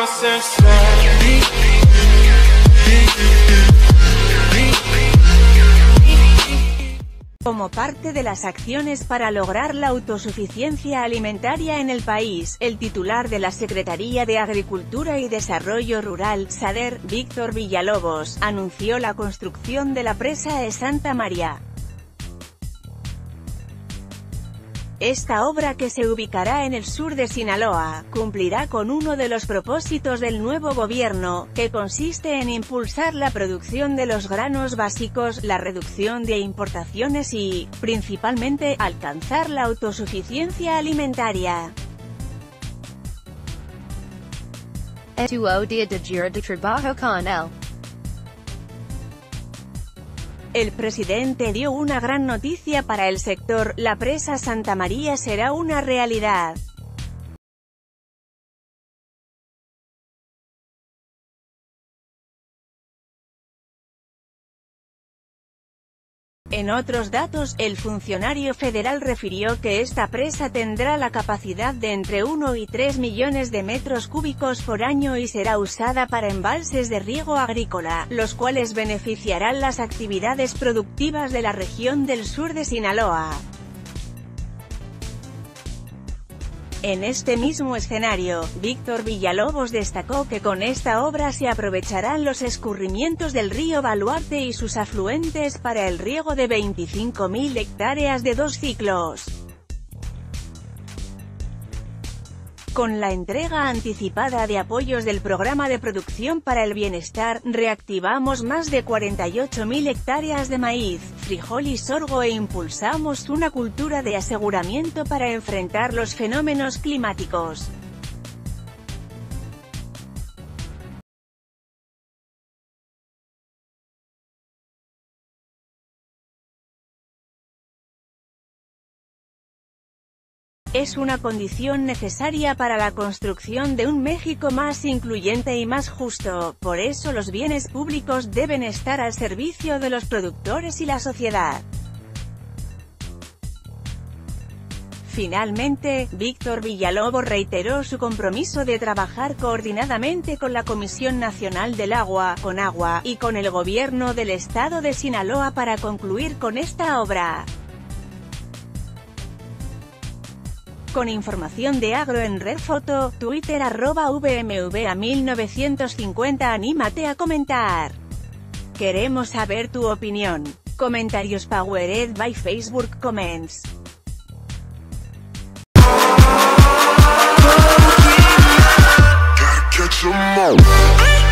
Como parte de las acciones para lograr la autosuficiencia alimentaria en el país, el titular de la Secretaría de Agricultura y Desarrollo Rural, SADER, Víctor Villalobos, anunció la construcción de la presa de Santa María. Esta obra, que se ubicará en el sur de Sinaloa, cumplirá con uno de los propósitos del nuevo gobierno, que consiste en impulsar la producción de los granos básicos, la reducción de importaciones y, principalmente, alcanzar la autosuficiencia alimentaria. Día de trabajo con él. El presidente dio una gran noticia para el sector: la presa Santa María será una realidad. En otros datos, el funcionario federal refirió que esta presa tendrá la capacidad de entre 1 y 3 millones de metros cúbicos por año y será usada para embalses de riego agrícola, los cuales beneficiarán las actividades productivas de la región del sur de Sinaloa. En este mismo escenario, Víctor Villalobos destacó que con esta obra se aprovecharán los escurrimientos del río Baluarte y sus afluentes para el riego de 25.000 hectáreas de 2 ciclos. Con la entrega anticipada de apoyos del Programa de Producción para el Bienestar, reactivamos más de 48.000 hectáreas de maíz, frijol y sorgo e impulsamos una cultura de aseguramiento para enfrentar los fenómenos climáticos. Es una condición necesaria para la construcción de un México más incluyente y más justo. Por eso los bienes públicos deben estar al servicio de los productores y la sociedad. Finalmente, Víctor Villalobos reiteró su compromiso de trabajar coordinadamente con la Comisión Nacional del Agua, Conagua, y con el gobierno del estado de Sinaloa para concluir con esta obra. Con información de Agro en Red Foto, Twitter @VMVA1950. Anímate a comentar. Queremos saber tu opinión. Comentarios powered by Facebook Comments. Gotta catch 'em all.